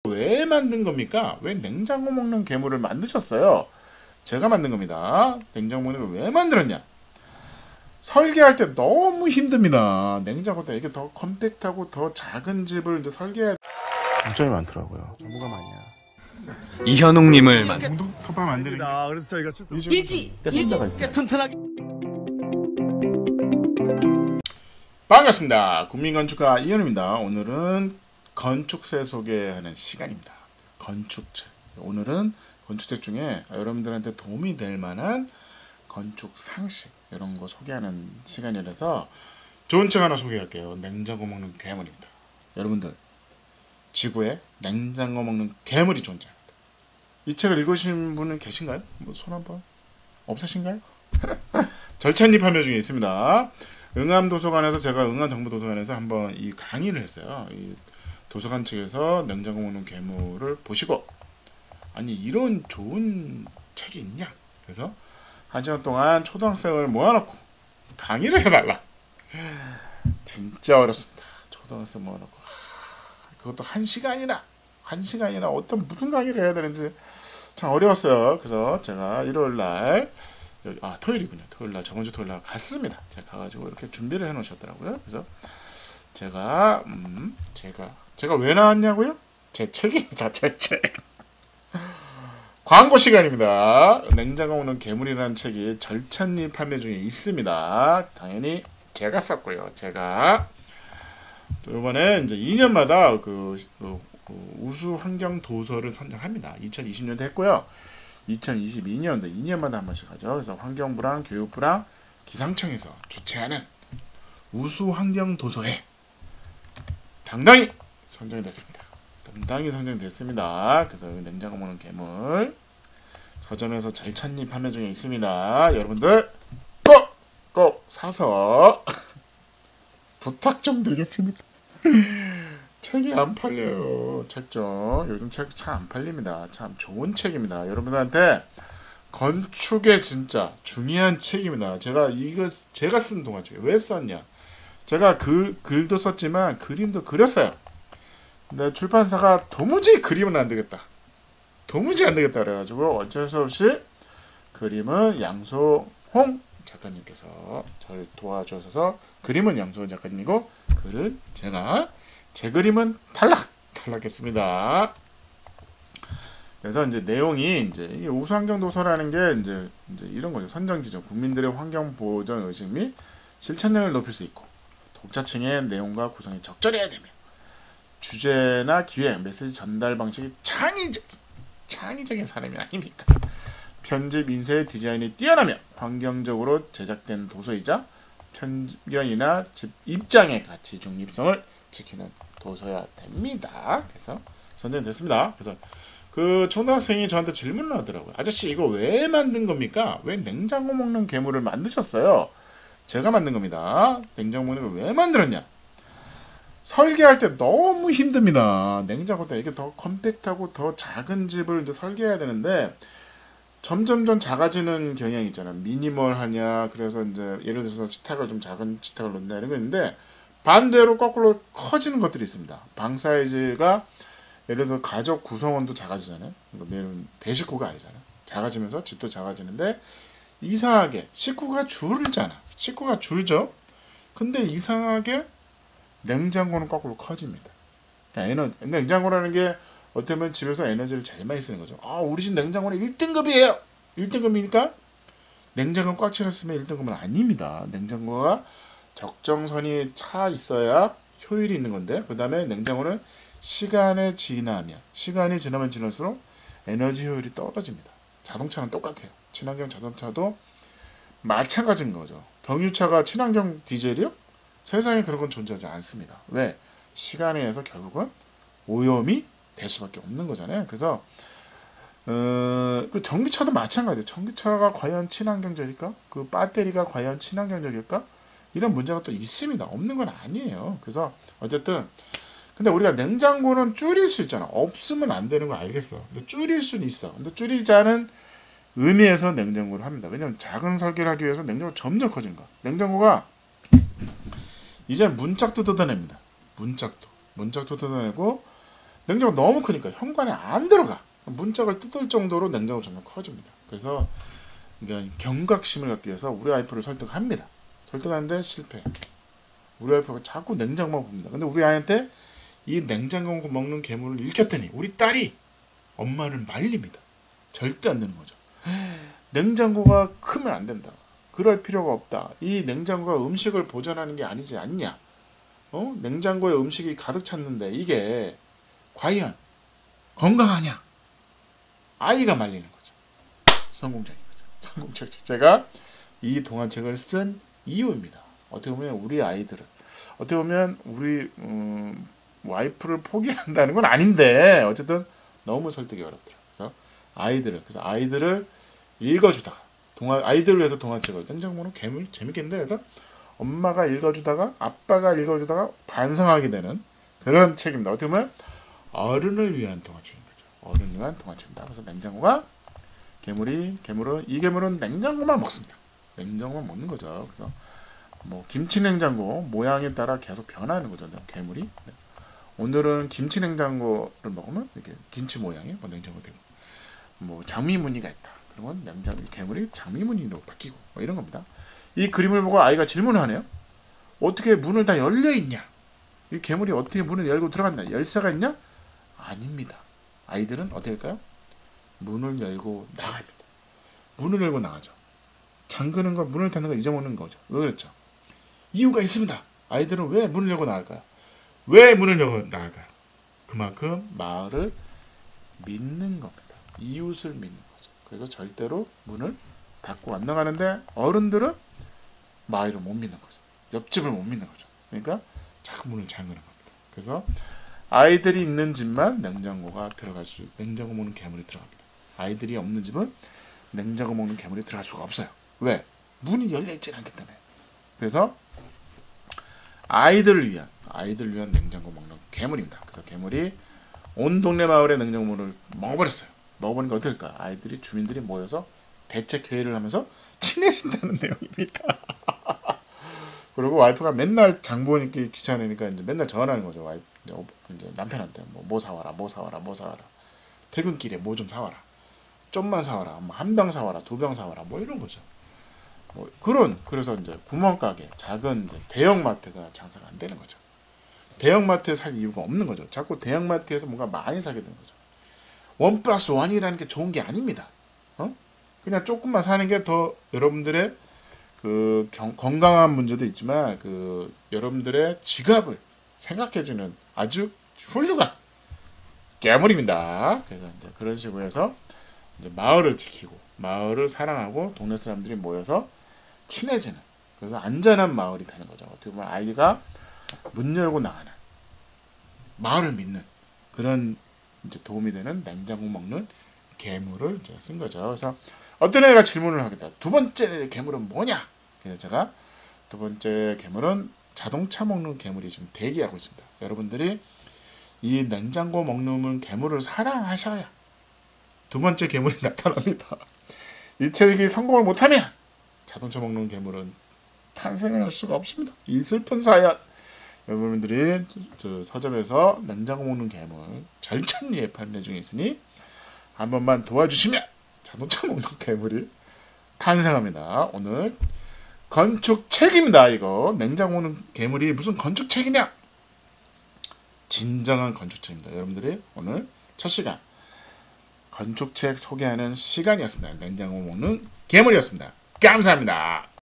왜 만든 겁니까? 왜 냉장고 먹는 괴물을 만드셨어요? 제가 만든 겁니다. 냉장고 먹는 걸 왜 만들었냐? 설계할 때 너무 힘듭니다. 냉장고보다 이게 더 컴팩트하고 더 작은 집을 이제 설계해야 장점이 많더라고요. 전문가 많이야. 이현웅님을 공동 컵밥 만드는 게 그래서 저희가 일지 튼튼하게 반갑습니다. 국민건축가 이현우입니다. 오늘은 건축세 소개하는 시간입니다. 건축책. 오늘은 건축책 중에 여러분들한테 도움이 될 만한 건축 상식 이런 거 소개하는 시간이라서 좋은 책 하나 소개할게요. 냉장고 먹는 괴물입니다. 여러분들 지구에 냉장고 먹는 괴물이 존재합니다. 이 책을 읽으신 분은 계신가요? 뭐 손 한번 없으신가요? 절찬리 판매 중에 있습니다. 응암도서관에서 제가 응암정부도서관에서 한번 이 강의를 했어요. 이 도서관 측에서 냉장고 먹는 괴물을 보시고 아니 이런 좋은 책이 있냐? 그래서 한 시간 동안 초등학생을 모아놓고 강의를 해달라. 진짜 어렵습니다. 초등학생 모아놓고 그것도 한 시간이나 어떤 무슨 강의를 해야 되는지 참 어려웠어요. 그래서 제가 일요일날 토요일이군요. 토요일날 저번주 토요일날 갔습니다. 제가 가가지고 이렇게 준비를 해놓으셨더라고요. 그래서 제가 왜 나왔냐고요? 제 책입니다. 제 책. 광고 시간입니다. 냉장고 먹는 괴물이라는 책이 절찬리 판매 중에 있습니다. 당연히 제가 썼고요. 제가 또 이번에 이제 2년마다 우수 환경 도서를 선정합니다. 2020년도 했고요. 2022년도 2년마다 한 번씩 하죠. 그래서 환경부랑 교육부랑 기상청에서 주최하는 우수 환경 도서에 당당히 선정이 됐습니다. 그래서 냉장고 먹는 괴물 서점에서 절찬리 판매 중에 있습니다. 여러분들 꼭 사서 부탁 좀 드리겠습니다. 책이 안 팔려요. 책 좀 요즘 책 참 안 팔립니다. 참 좋은 책입니다. 여러분들한테 건축에 진짜 중요한 책입니다. 제가 쓴 동화책 왜 썼냐? 제가 글도 썼지만 그림도 그렸어요. 근데 출판사가 도무지 그림은 안 되겠다. 그래가지고 어쩔 수 없이 그림은 양소홍 작가님께서 저를 도와주셔서 그림은 양소홍 작가님이고 글은 제 그림은 탈락했습니다. 그래서 이제 내용이 이제 우수환경 도서라는 게 이제 이런 거죠. 선정 지점, 국민들의 환경 보전 의식 및 실천력을 높일 수 있고 독자층의 내용과 구성이 적절해야 되며 주제나 기획, 메시지 전달 방식이 창의적인 사람이 아닙니까? 편집, 인쇄, 디자인이 뛰어나며 환경적으로 제작된 도서이자 편견이나 입장의 가치 중립성을 지키는 도서야 됩니다. 그래서 선정됐습니다. 그래서 그 초등학생이 저한테 질문을 하더라고요. 아저씨 이거 왜 만든 겁니까? 왜 냉장고 먹는 괴물을 만드셨어요? 제가 만든 겁니다. 냉장고 먹는 걸 왜 만들었냐? 설계할 때 너무 힘듭니다. 냉장고보다 이게 더 컴팩트하고 더 작은 집을 이제 설계해야 되는데 점점점 작아지는 경향이 있잖아. 미니멀하냐. 그래서 이제 예를 들어서 식탁을 좀 작은 식탁을 놓냐 이런 거 있는데 반대로 거꾸로 커지는 것들이 있습니다. 방 사이즈가 예를 들어서 가족 구성원도 작아지잖아요. 대식구가 아니잖아요. 작아지면서 집도 작아지는데 이상하게 식구가 줄죠. 근데 이상하게 냉장고는 거꾸로 커집니다. 그러니까 냉장고라는 게 어떻게 보면 집에서 에너지를 제일 많이 쓰는 거죠. 우리 집 냉장고는 1등급이에요. 1등급이니까 냉장고 꽉 차렸으면 1등급은 아닙니다. 냉장고가 적정선이 차 있어야 효율이 있는 건데 그 다음에 냉장고는 시간이 지나면 지날수록 에너지 효율이 떨어집니다. 자동차는 똑같아요. 친환경 자동차도 마찬가지인 거죠. 경유차가 친환경 디젤이요? 세상에 그런 건 존재하지 않습니다. 왜? 시간에 의해서 결국은 오염이 될 수밖에 없는 거잖아요. 그래서 그 전기차도 마찬가지예요. 전기차가 과연 친환경적일까? 그 배터리가 과연 친환경적일까? 이런 문제가 또 있습니다. 없는 건 아니에요. 그래서 어쨌든 근데 우리가 냉장고는 줄일 수 있잖아. 없으면 안 되는 거 알겠어. 근데 줄일 수는 있어. 근데 줄이자는 의미에서 냉장고를 합니다. 왜냐면 작은 설계를 하기 위해서 냉장고가 점점 커지는 거야. 냉장고가 이제 문짝도 뜯어냅니다. 문짝도 뜯어내고 냉장고 너무 크니까 현관에 안 들어가. 문짝을 뜯을 정도로 냉장고 점점 커집니다. 그래서 그러니까 경각심을 갖기 위해서 우리 와이프를 설득합니다. 설득하는데 실패. 우리 와이프가 자꾸 냉장고만 봅니다. 근데 우리 아이한테 이 냉장고 먹는 괴물을 일으켰더니 우리 딸이 엄마를 말립니다. 절대 안 되는 거죠. 냉장고가 크면 안 된다. 그럴 필요가 없다. 이 냉장고가 음식을 보존하는 게 아니지 않냐. 냉장고에 음식이 가득 찼는데 이게 과연 건강하냐. 아이가 말리는 거죠. 성공적인 거죠. 성공적. 제가 이 동화책을 쓴 이유입니다. 어떻게 보면 우리 아이들을, 어떻게 보면 우리 와이프를 포기한다는 건 아닌데 어쨌든 너무 설득이 어렵더라고요. 그래서 아이들을 읽어주다가 아이들을 위해서 동화책을, 냉장고는 괴물 재밌겠는데, 그래서 엄마가 읽어주다가 아빠가 읽어주다가 반성하게 되는 그런 책입니다. 어떻게 보면 어른을 위한 동화책인 거죠. 어른을 위한 동화책입니다. 그래서 냉장고가 이 괴물은 냉장고만 먹습니다. 냉장고만 먹는 거죠. 그래서 뭐 김치 냉장고 모양에 따라 계속 변하는 거죠. 괴물이. 네. 오늘은 김치 냉장고를 먹으면 이렇게 김치 모양의 뭐 냉장고 되고, 뭐 장미 무늬가 있다. 그러면 괴물이 장미 무늬로 바뀌고 뭐 이런 겁니다. 이 그림을 보고 아이가 질문을 하네요. 어떻게 문을 다 열려 있냐? 이 괴물이 어떻게 문을 열고 들어간다? 열쇠가 있냐? 아닙니다. 아이들은 어떻게 할까요? 문을 열고 나갑니다. 문을 열고 나가죠. 잠그는 거, 문을 닫는 거 잊어먹는 거죠. 왜 그랬죠? 이유가 있습니다. 아이들은 왜 문을 열고 나갈까요? 왜 문을 열고 나갈까요? 그만큼 마을을 믿는 겁니다. 이웃을 믿는 거죠. 그래서 절대로 문을 닫고 안 나가는데 어른들은 마을을 못 믿는 거죠. 옆집을 못 믿는 거죠. 그러니까 자꾸 문을 잠그는 겁니다. 그래서 아이들이 있는 집만 냉장고 먹는 괴물이 들어갑니다. 아이들이 없는 집은 냉장고 먹는 괴물이 들어갈 수가 없어요. 왜? 문이 열려있지 않기 때문에. 그래서 아이들을 위한 냉장고 먹는 괴물입니다. 그래서 괴물이 온 동네 마을의 냉장고를 먹어버렸어요. 먹어보니까 어떻게 될까? 주민들이 모여서 대책 회의를 하면서 친해진다는 내용입니다. 그리고 와이프가 맨날 장 보니까 귀찮으니까 이제 맨날 전화하는 거죠. 이제 남편한테 뭐 사와라. 퇴근길에 뭐 좀 사와라. 좀만 사와라. 뭐 한 병 사와라. 2병 사와라. 뭐 이런 거죠. 그래서 이제 구멍가게, 작은 이제 대형마트가 장사가 안 되는 거죠. 대형마트에 살 이유가 없는 거죠. 자꾸 대형마트에서 뭔가 많이 사게 되는 거죠. 1+1이라는 게 좋은 게 아닙니다. 그냥 조금만 사는 게 더 여러분들의 그 건강한 문제도 있지만 그 여러분들의 지갑을 생각해주는 아주 훌륭한 괴물입니다. 그래서 이제 그런 식으로 해서 이제 마을을 지키고 마을을 사랑하고 동네 사람들이 모여서 친해지는, 그래서 안전한 마을이 되는 거죠. 어떻게 보면 아이가 문 열고 나가는, 마을을 믿는 그런 이제 도움이 되는 냉장고 먹는 괴물을 이제 쓴 거죠. 그래서 어떤 애가 질문을 하겠다. 두 번째 괴물은 뭐냐? 그래서 제가 두 번째 괴물은 자동차 먹는 괴물이 지금 대기하고 있습니다. 여러분들이 이 냉장고 먹는 괴물을 사랑하셔야 두 번째 괴물이 나타납니다. 이 책이 성공을 못하면 자동차 먹는 괴물은 탄생할 수가 없습니다. 이 슬픈 사연, 여러분들이 저 서점에서 냉장고 먹는 괴물 절찬리에 판매 중에 있으니 한 번만 도와주시면 자동차 먹는 괴물이 탄생합니다. 오늘 건축책입니다. 이거 냉장고 먹는 괴물이 무슨 건축책이냐? 진정한 건축책입니다. 여러분들이 오늘 첫 시간 건축책 소개하는 시간이었습니다. 냉장고 먹는 괴물이었습니다. 감사합니다.